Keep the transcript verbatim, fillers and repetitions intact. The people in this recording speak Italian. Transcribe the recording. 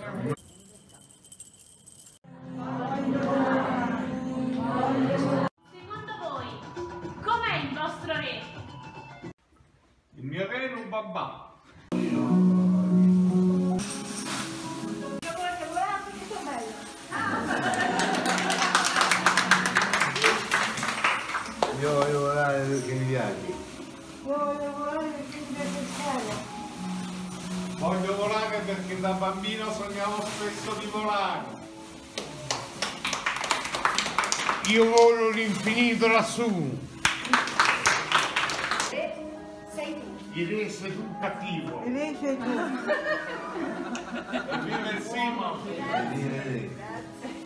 Secondo voi, com'è il vostro re? Il mio re è un babà. Io voglio volare perché mi piace. Io voglio volare perché mi piace il cielo. Voglio volare perché da bambino sognavo spesso di volare. Io volo l'infinito lassù. Sei tu. Il re sei tu cattivo. Il re sei tu. E vive il Simo. Grazie.